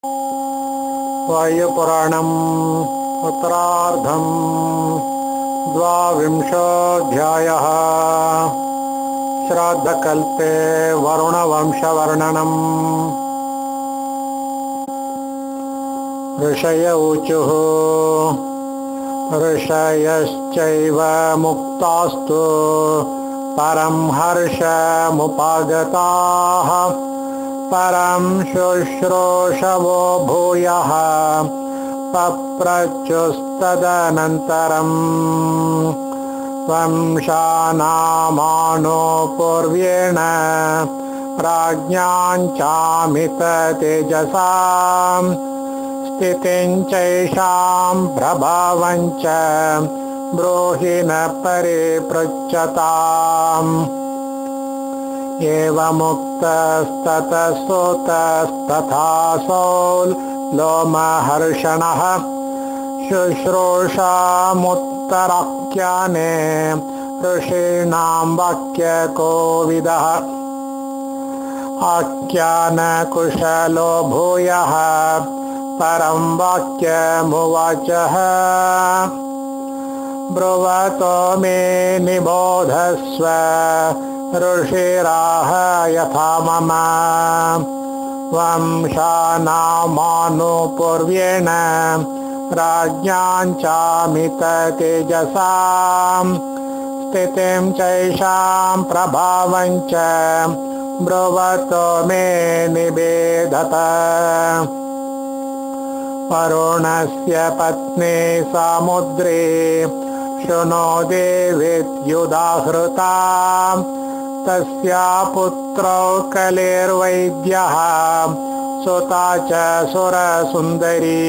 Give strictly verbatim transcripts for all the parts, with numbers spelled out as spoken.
वायुपुराणम् उत्तरार्धम् द्वाविंशोऽध्यायः। श्राद्धकल्पे वरुणवंशवर्णनम्। ऋषय ऊचुः ऋषयश्चैव मुक्तास्तु परं हर्षमुपागताः परं शुश्रूषवो भूयः पप्रच्युस्तदनन्तरम् वंशानामानो पूर्व्येण राज्ञाञ्चामिततेजसां स्थितिं चैषां प्रभावं च ब्रूहि न परिपृच्छताम्। एवमुक्तस्ततः सूतस्तथासौ लोमहर्षणः शुश्रूषामुत्तराख्याने ऋषीणां वाक्यकोविदः। आख्यानकुशलो भूयः परं वाक्यमुवाचः ब्रुवतो मे निबोधस्व ऋषिराह यथा मम वंशानामानुपूर्व्येण राज्ञाञ्चामिततेजसां स्थितिं चैषां प्रभावं च ब्रुवतो मे निवेदत। वरुणस्य पत्नी सामुद्रे शृणोति विद्युदाहृता तस्या पुत्रौ कलेर्वैद्यः सुता च सुरसुन्दरी।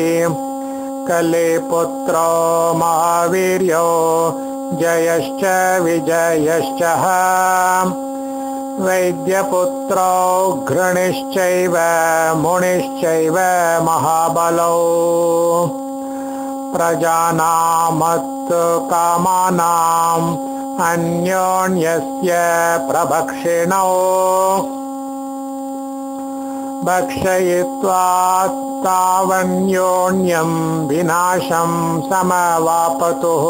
कलेपुत्रौ महावीर्यो जयश्च विजयश्च वैद्यपुत्रौ घृणिश्चैव मुनिश्चैव महाबलौ। प्रजानामत्तु कामानाम् अन्योन्यस्य प्रभक्षिणौ भक्षयित्वा तावन्योन्यं विनाशं समवापतुः।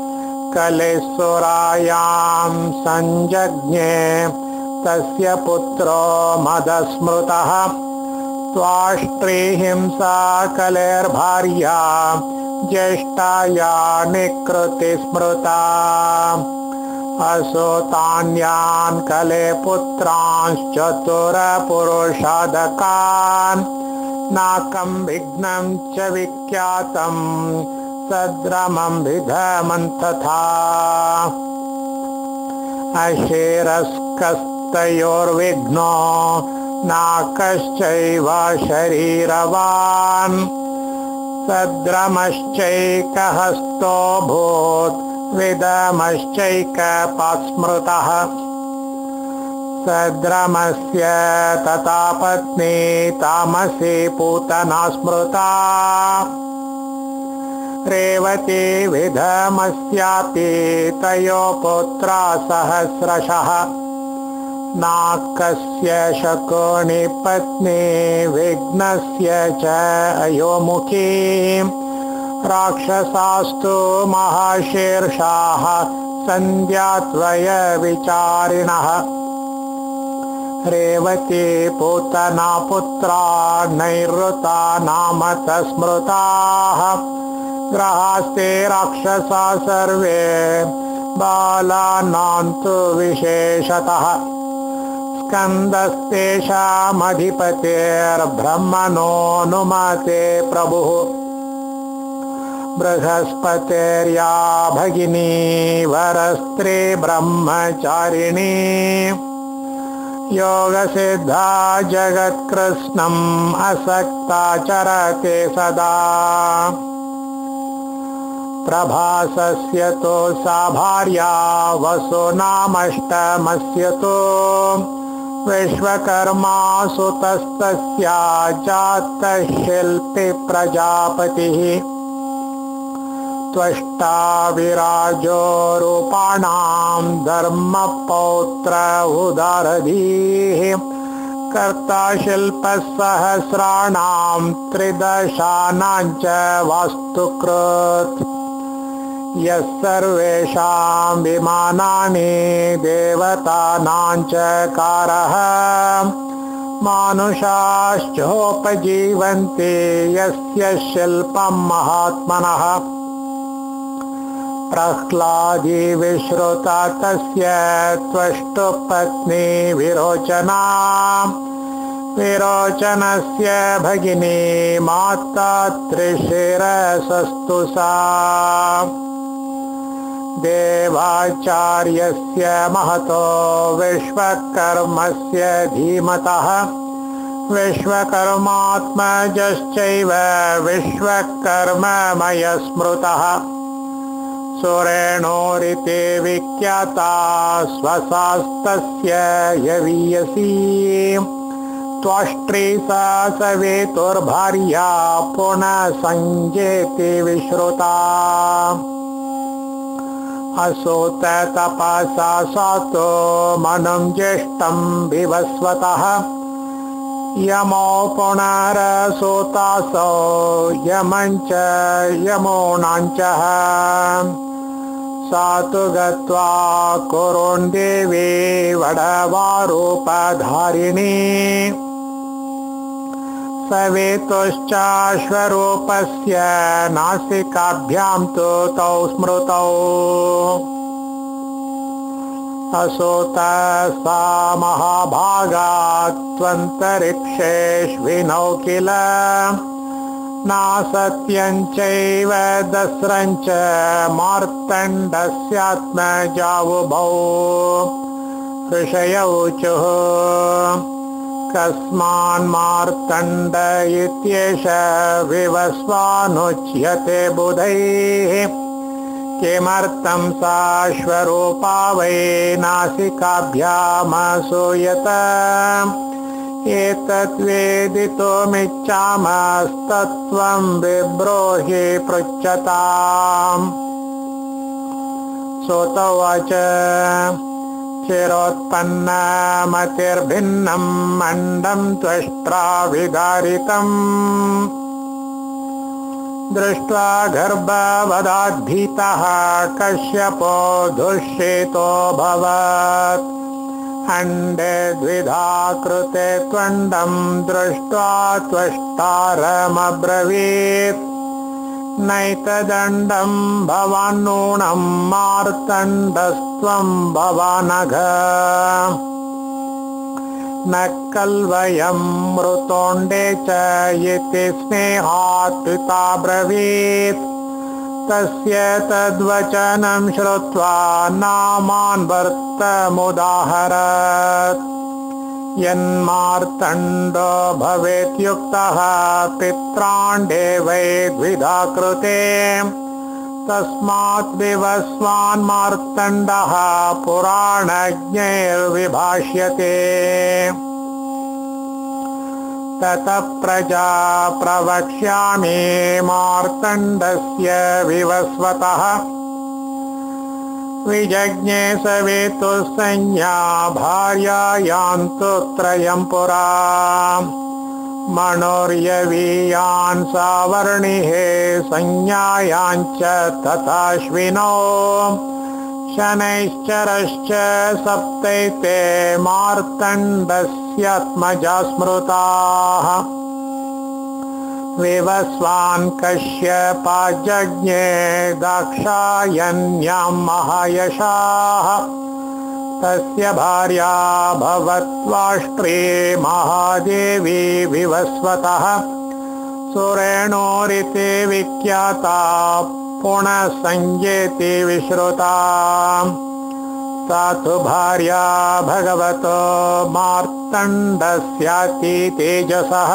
कलेसुरायां संजज्ञे तस्य पुत्रो मदस्मृतः त्वाष्ट्रीहिंसा कलेर्भार्या ज्येष्ठाया निकृति स्मृता। असुतान्यान् कलेपुत्रांश्चतुरपुरुषादकान् नाकं विघ्नं च विख्यातं सद्रमं विधमन्तथा। अशेरस्कस्तयोर्विघ्नो नाकश्चैव शरीरवान् सद्रमश्चैकहस्तोऽभूत् विदमश्चैकपास्मृतः। सद्रमस्य तथा पत्नी तामसी पूतना स्मृता। रेवती विधमस्यापि तयोः पुत्रा सहस्रशः। नाकस्य शकुनि पत्नी विघ्नस्य च अयोमुखी। राक्षसास्तु महाशीर्षाः सन्ध्यात्वय विचारिणः। रेवती पूतना पुत्रा नैऋता नामत स्मृताः। ग्रहास्ते राक्षसा सर्वे बालानान्तु विशेषतः। स्कन्दस्तेषामधिपतेर्ब्रह्मणोऽनुमते प्रभुः। बृहस्पतिर्या भगिनी वरस्त्री ब्रह्मचारिणी। योगसिद्धा जगत्कृत्स्नम् असक्ता चरते सदा। प्रभासस्य तु सा भार्या वसु नामष्टमस्य तु। विश्वकर्मा सुतस्तस्या जातः शिल्पी प्रजापतिः। त्वष्टा विराजो रूपाणां धर्मपौत्र उदारधीः कर्ता शिल्पसहस्राणां त्रिदशानां च वास्तुकृत् यः सर्वेषां विमानानि देवतानां च कारः मानुषाश्चोपजीवन्ति यस्य शिल्पं महात्मनः प्रह्लादी विश्रुता तस्य त्वष्टुपत्नी विरोचना विरोचनस्य भगिनी माता त्रिशिरसस्तु सा देवाचार्यस्य महतो विश्वकर्मस्य धीमतः विश्वकर्मात्मजश्चैव विश्वकर्ममयस्मृतः सुरेणोरिते विख्याता स्वसास्तस्य यवीयसी त्वष्ट्री सा सवेतुर्भार्या पुनः संजेति विश्रुता असोत तपसा सातो मनुं ज्येष्ठं विवस्वतः यमो पुनरसोतासो यमञ्च यमोनाञ्चः सा तु गत्वा कुरुन्देवी वडवारूपधारिणी सवेतुश्चाश्वरूपस्य नासिकाभ्यां तु तौ स्मृतौ असोत सा महाभागा त्वन्तरिक्षेष्विनौ किल नासत्यञ्चैव दस्रञ्च मार्तण्डस्यात्मजावुभौ ऋषय ऊचुः कस्मान्मार्तण्ड इत्येष विवस्वानुच्यते बुधैः किमर्थं साश्वरूपा वै नासिकाभ्यामसूयत एतद्वेदितुमिच्छामस्तत्त्वं विब्रूहि पृच्छताम् सोत उवाच चिरोत्पन्नमतिर्भिन्नं अण्डं त्वष्ट्रा विदारितम् दृष्ट्वा गर्भवदाद्भीतः कश्यपो दुःशितोऽभवत् अण्डे द्विधा कृते त्वण्डं दृष्ट्वा त्वष्टारमब्रवीत् नैतदण्डं भवान् नूनं मार्तण्डस्त्वं भवानघ न कल्वयं मृतोण्डे च इति स्नेहात् पिता ब्रवीत् तस्य तद्वचनं श्रुत्वा नामान् वर्तमुदाहरत् यन्मार्तण्डो भवेद्युक्तः पित्राण्डे वै द्विधा कृते तस्मात् विवस्वान् मार्तण्डः पुराणज्ञैर्विभाष्यते ततः प्रजा प्रवक्ष्यामि मार्तण्डस्य विवस्वतः विजज्ञे सवेतुसंज्ञा भार्यायां तु त्रयं पुरा मनोर्यवीयान् सावर्णिः संज्ञायाञ्च तथाश्विनो शनैश्चरश्च सप्तैते मार्तण्डस्यात्मजा स्मृताः विवस्वान् कश्यपाजज्ञे दाक्षायण्यां महायशाः तस्य भार्या भवत्वाष्ट्री महादेवी विवस्वतः सुरेणोरिति विख्याता पुनः संजेति विश्रुता सा तु भार्या भगवतो मार्तण्डस्याति तेजसः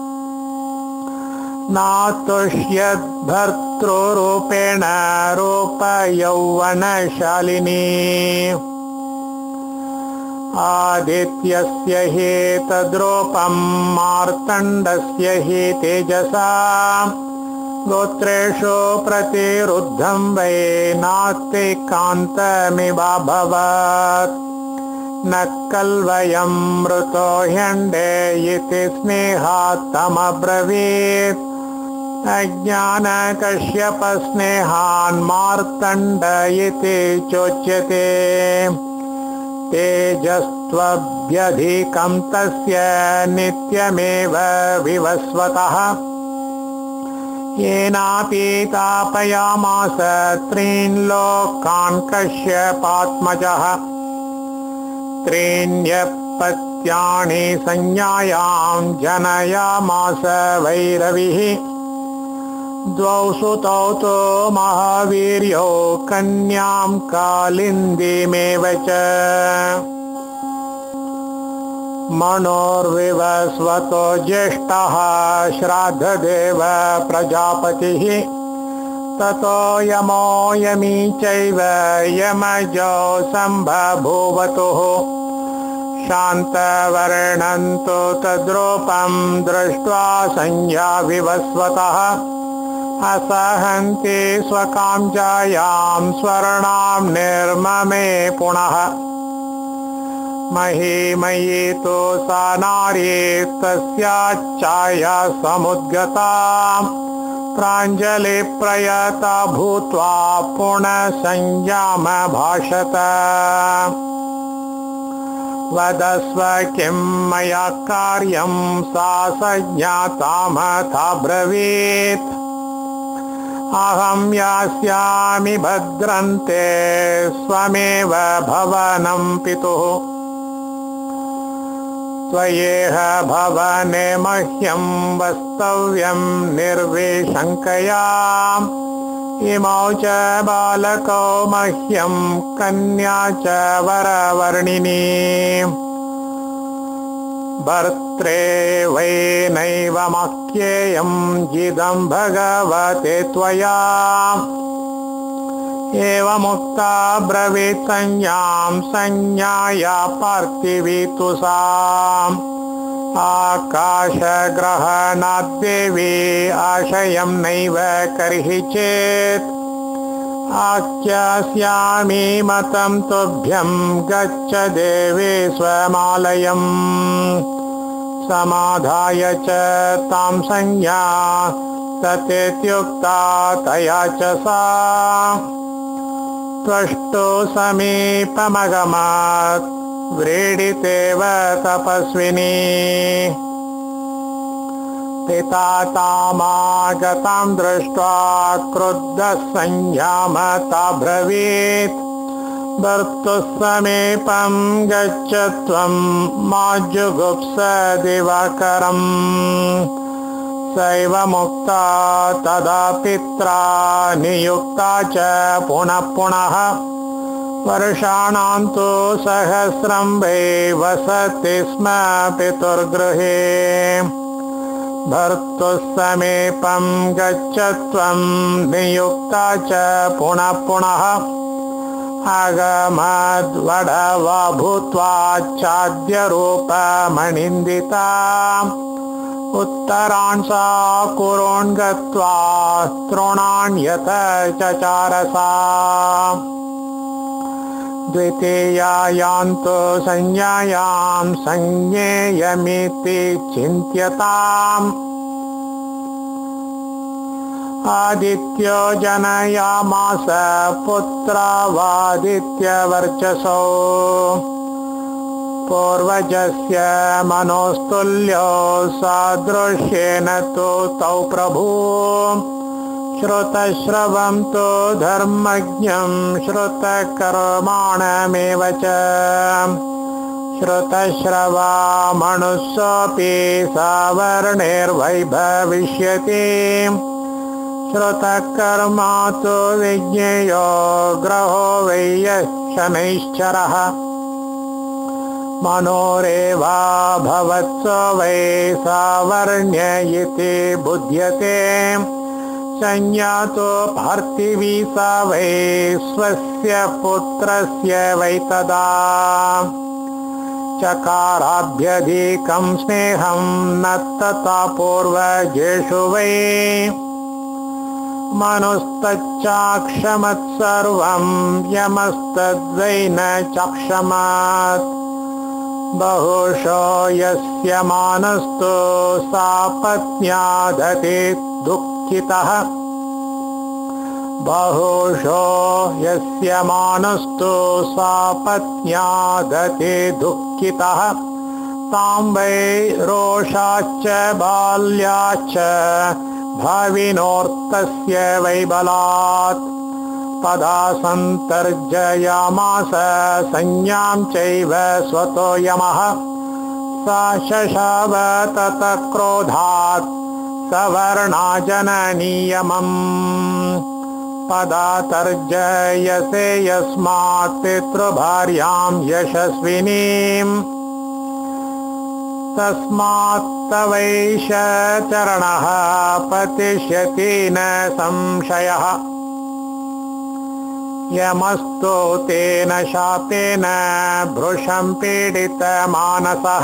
नातुष्यद्भर्तृरूपेण रूपयौवनशालिनी आदित्यस्य हि तद्रूपं मार्तण्डस्य हि तेजसा गोत्रेषु प्रतिरुद्धं वै नास्तिकान्तमिवाभवत् न कल्वयं मृतो ह्यण्डे इति स्नेहात् तमब्रवीत् अज्ञानकश्यपस्नेहान् मार्तण्ड इति चोच्यते तेजस्त्वभ्यधिकं तस्य नित्यमेव विवस्वतः येनापि तापयामास त्रीन् लोकान् कश्यपात्मजः त्रीण्यपत्यानि संज्ञायां जनयामास वैरविः द्वौ सुतौ तु महावीर्यौ कन्यां कालिन्दीमेव च मनोर्विवस्वतो ज्येष्ठः श्राद्धदेव प्रजापतिः ततो यमो यमी चैव यमजो सम्बभूवतुः शान्तवर्णन्तु तद्रूपं दृष्ट्वा संज्ञा विवस्वतः असहन्ति स्वकाञ्जायां स्वर्णां निर्ममे पुनः महीमयी तु सा नारी तस्याच्छाया समुद्गता प्राञ्जलिप्रयता भूत्वा पुनः संज्ञामभाषत वदस्व किं मया कार्यं सा संज्ञातामथा ब्रवीत् अहं यास्यामि भद्रन्ते स्वमेव भवनं पितुः त्वयेह भवने मह्यं वस्तव्यं निर्विशङ्कया इमौ च बालकौ मह्यं कन्या च वरवर्णिनी भर्त्रे वै नैवमख्येयं जिदं भगवते त्वया एवमुक्ता ब्रवीत् संज्ञां संज्ञाया पार्थिवी तु सा आकाशग्रहणाद्देवी आशयं नैव कर्हि चेत् आख्यास्यामि मतं तुभ्यं गच्छ देवी स्वमालयम् समाधाय च तां संज्ञा ततेत्युक्ता तया च सा त्वष्टो समीपमगमात् व्रीडितेव तपस्विनी पिता तामागतां दृष्ट्वा क्रुद्धः संज्ञामताब्रवीत् भर्तुः समीपं गच्छ त्वं मा जुगुप्स दिवाकरम् सैव मुक्ता तदा पित्रा नियुक्ता च पुनः पुनः वर्षाणां तु सहस्रं वै वसति स्म पितुर्गृहे भर्तुः समीपं गच्छ त्वं नियुक्ता च पुनः पुनः आगमद्वडवा भूत्वा चाद्यरूपमनिन्दिता उत्तरान् सा कुरोन् गत्वा तृणान्यत चचारसा द्वितीयायां तु संज्ञायां संज्ञेयमिति चिन्त्यताम् आदित्यो जनयामास पुत्रवादित्यवर्चसो पूर्वजस्य मनोस्तुल्यो सादृश्येन तु तौ प्रभु श्रुतश्रवं तु धर्मज्ञं श्रुतकर्माणमेव च श्रुतश्रवा मनुष्योऽपि सावर्णैर्वैभविष्यति श्रुतकर्मा तु विज्ञेयो ग्रहो वै शनैश्चरः मनोरेवा भवत्सो वै सावर्ण्य इति बुध्यते संज्ञातो पार्थिवी सा वै स्वस्य पुत्रस्य वै तदा चकाराभ्यधिकं स्नेहं न तथा पूर्वजेषु वै मनुस्तच्चाक्षमत् सर्वं यमस्तद्वै न चाक्षमत् बहुशो यस्य मानस्तु सापत्न्यादते दुःखितः बहुशो यस्य मानस्तु सापत्न्यादते दुःखितः तां वै रोषाच्च बाल्याच्च भाविनोऽर्थस्य वै बलात् तदा सन्तर्जयामास संज्ञां चैव स्वतो यमः स शशाव ततः क्रोधात् सवर्णाजननियमम् पदा तर्जयसे यस्मात् पितृभार्यां यशस्विनीम् तस्मात् तवैष चरणः पतिष्यति न संशयः यमस्तु तेन शापेन भृशं पीडितमानसः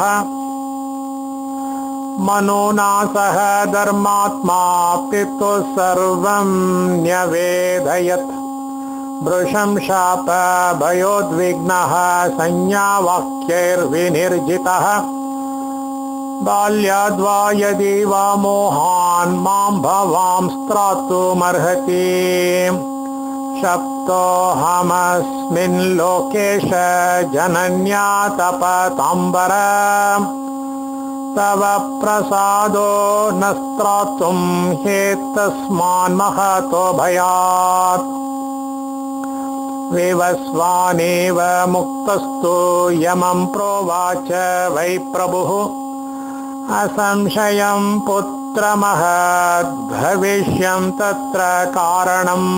मनोना सह धर्मात्मा पितुः सर्वं न्यवेदयत् भृशं शाप भयोद्विग्नः संज्ञावाक्यैर्विनिर्जितः बाल्याद्वा यदि वा मोहान् मां भवां स्त्रातुमर्हति शप्तोऽहमस्मिन् लोकेश जनन्या तपताम्बर तव प्रसादो न स्त्रातुं हेतस्मान् महतो भयात् विवस्वानेव मुक्तस्तु यमं प्रोवाच वै प्रभुः असंशयं पुत्रमहद्भविष्यं तत्र कारणम्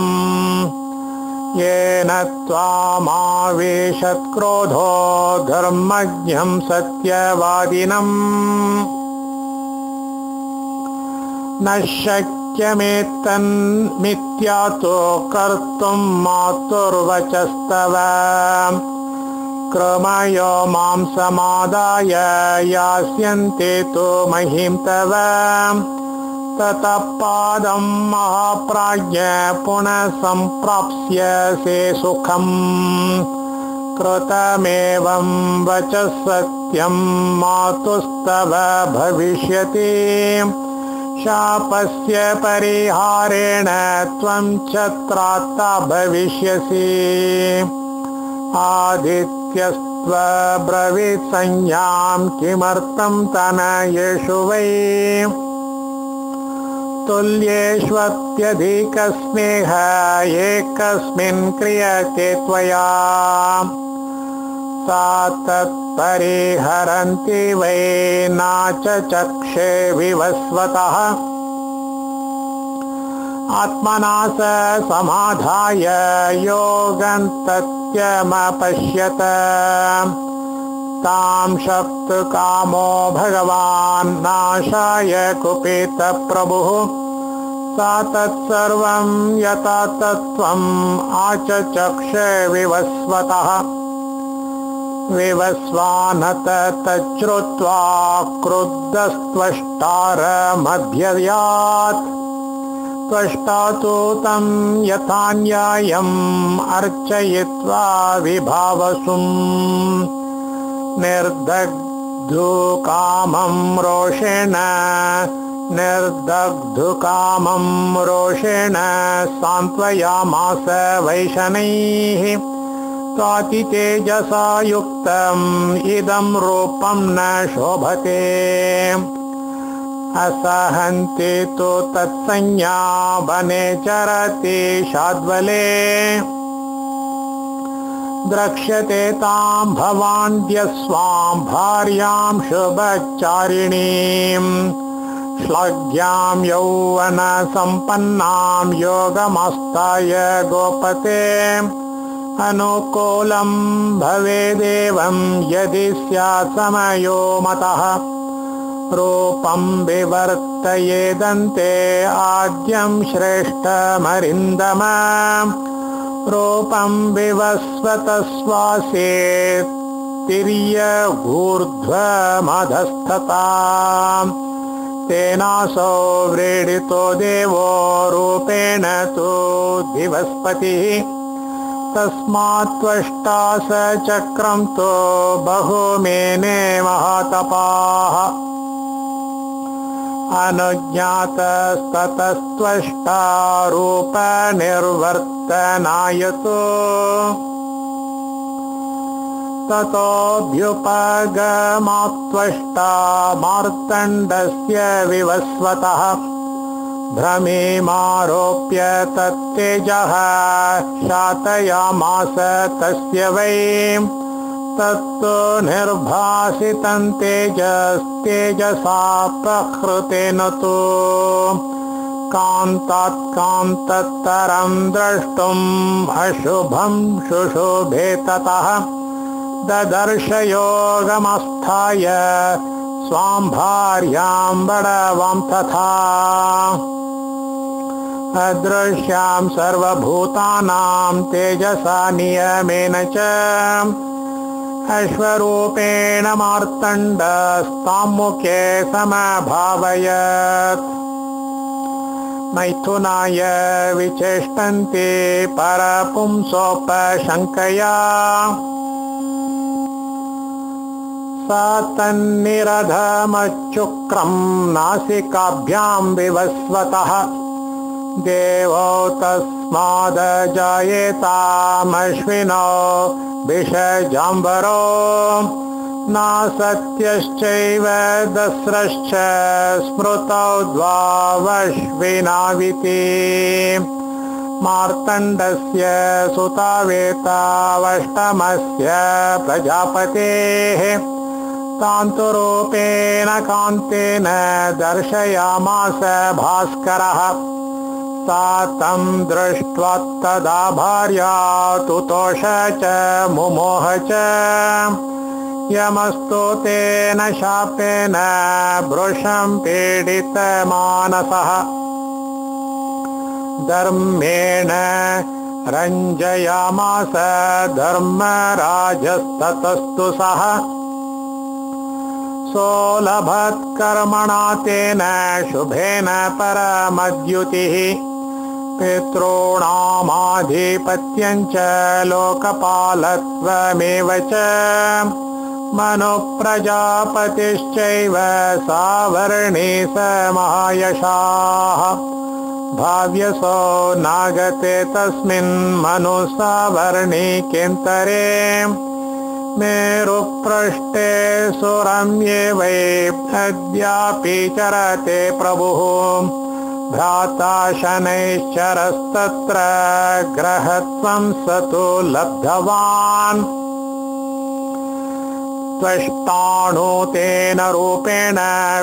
येन त्वामावेशत् क्रोधो धर्मज्ञं सत्यवादिनम् न शक्यमेतन्मिथ्यातो कर्तुं मातुर्वचस्तव क्रमयो मां समादाय यास्यन्ते तु महीं तव ततः पादं महाप्राज्ञ पुनः सम्प्राप्स्यसे सुखम् कृतमेवं वचः सत्यं मातुस्तव भविष्यति शापस्य परिहारेण त्वं च त्राता भविष्यसि आदित्यस्त्वब्रवीत् संज्ञां किमर्थं तनयेषु वै तुल्येष्वत्यधिकस्नेह एकस्मिन् क्रियते त्वया सा तत्परिहरन्ति वै न च चक्षे विवस्वतः आत्मना स समाधाय योगं तत्यमपश्यत तां शप्तकामो भगवान् नाशाय कुपितः प्रभुः सा तत्सर्वं यथा तत्त्वम् आचचक्षे विवस्वतः विवस्वानत तच्छ्रुत्वा क्रुद्धस्त्वष्टारमभ्ययात् त्वष्टा तु तं यथा न्यायम् अर्चयित्वा विभावसुम् निर्दग्धुकामं रोषेण निर्दग्धुकामं रोषेण सान्त्वयामास वैशनैः त्वातितेजसा युक्तम् इदं रूपं न शोभते असहन्ति तु तत्संज्ञा वने चरति शाद्वले द्रक्ष्यते तां भवान्त्य स्वां भार्यां शुभचारिणीं श्लाघ्यां यौवनसम्पन्नां योगमास्ताय गोपते अनुकूलं भवेदेवं यदि स्यात् समयो मतः रूपं विवर्तयेदन्ते आद्यं श्रेष्ठमरिन्दम रूपं विवस्वतस्वासेत् तिर्यगूर्ध्वमधस्तता तेनासो व्रीडितो देवो रूपेण तु दिवस्पतिः तस्मात् त्वष्टा स चक्रं तु बहुमेने महातपाः अनुज्ञातस्ततस्त्वष्टा रूपनिर्वर्तनायतो ततोऽभ्युपगमात्त्वष्टा मार्तण्डस्य विवस्वतः भ्रमीमारोप्य तत्तेजः शातयामास तस्य वै तत्तु निर्भासितं तेजस्तेजसा प्रहृतेन तु कान्तात् कान्ततरं द्रष्टुम् अशुभं शुशुभे ततः ददर्श योगमस्थाय स्वां भार्यां बडवां तथा अदृश्यां सर्वभूतानां तेजसा नियमेन च अश्वरूपेण मार्तण्डस्तां मुखे समभावयत् मैथुनाय विचेष्टन्ते परपुंसोपशङ्कया सा तन्निरधमच्चुक्रं नासिकाभ्यां विवस्वतः देवो तस्मादजायेतामश्विनो विषजाम्बरो नासत्यश्चैव दस्रश्च स्मृतौ द्वावश्विनाविति मार्तण्डस्य सुतावेतावष्टमस्य प्रजापतेः तान्तुरूपेण कान्तेन दर्शयामास भास्करः सा तं दृष्ट्वा तदा भार्या तुतोष च मुमोह च यमस्तु तेन शापेन भृशं पीडितमानसः धर्मेण रञ्जयामास धर्मराजस्ततस्तु सः सोलभत्कर्मणा तेन शुभेन परमद्युतिः पितॄणामाधिपत्यं च लोकपालत्वमेव च मनुप्रजापतिश्चैव सावर्णी स महायशाः भाव्यसो नागते तस्मिन् मनुसावर्णी केन्तरे मेरुपृष्ठे सुरम्ये वै अद्यापि चरते प्रभुः भ्राता शनैश्चरस्तत्र ग्रहत्वं स तु लब्धवान् त्वष्टाणु तेन रूपेण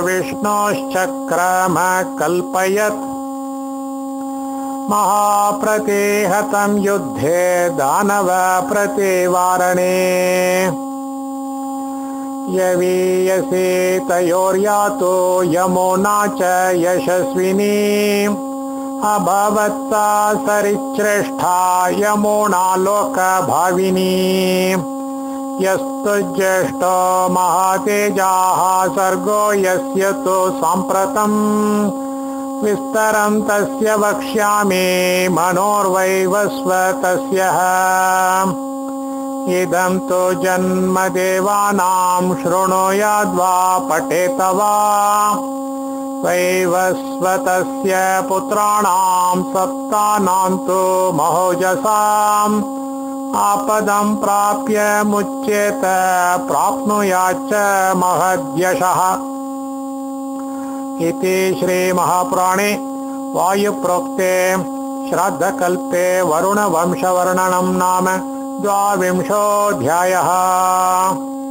विष्णोश्चक्रमकल्पयत् महाप्रतिहतं युद्धे दानव प्रतिवारणे यवीयसे तयोर्यातो यमुना च यशस्विनी अभवत्सा सरिश्रेष्ठा यमुना लोकभाविनी यस्तु ज्येष्ठो महातेजाः सर्गो यस्य तु साम्प्रतम् विस्तरं तस्य वक्ष्यामि मनोर्वैवस्व तस्य इदं तु जन्मदेवानां शृणुयाद्वा पठेत वा वैवस्वतस्य पुत्राणां सप्तानां तु महोजसाम् आपदं प्राप्य मुच्येत प्राप्नुयाच्च महद्यशः इति श्रीमहापुराणे वायुप्रोक्ते श्राद्धकल्पे वरुणवंशवर्णनं नाम द्वाविंशोऽध्यायः।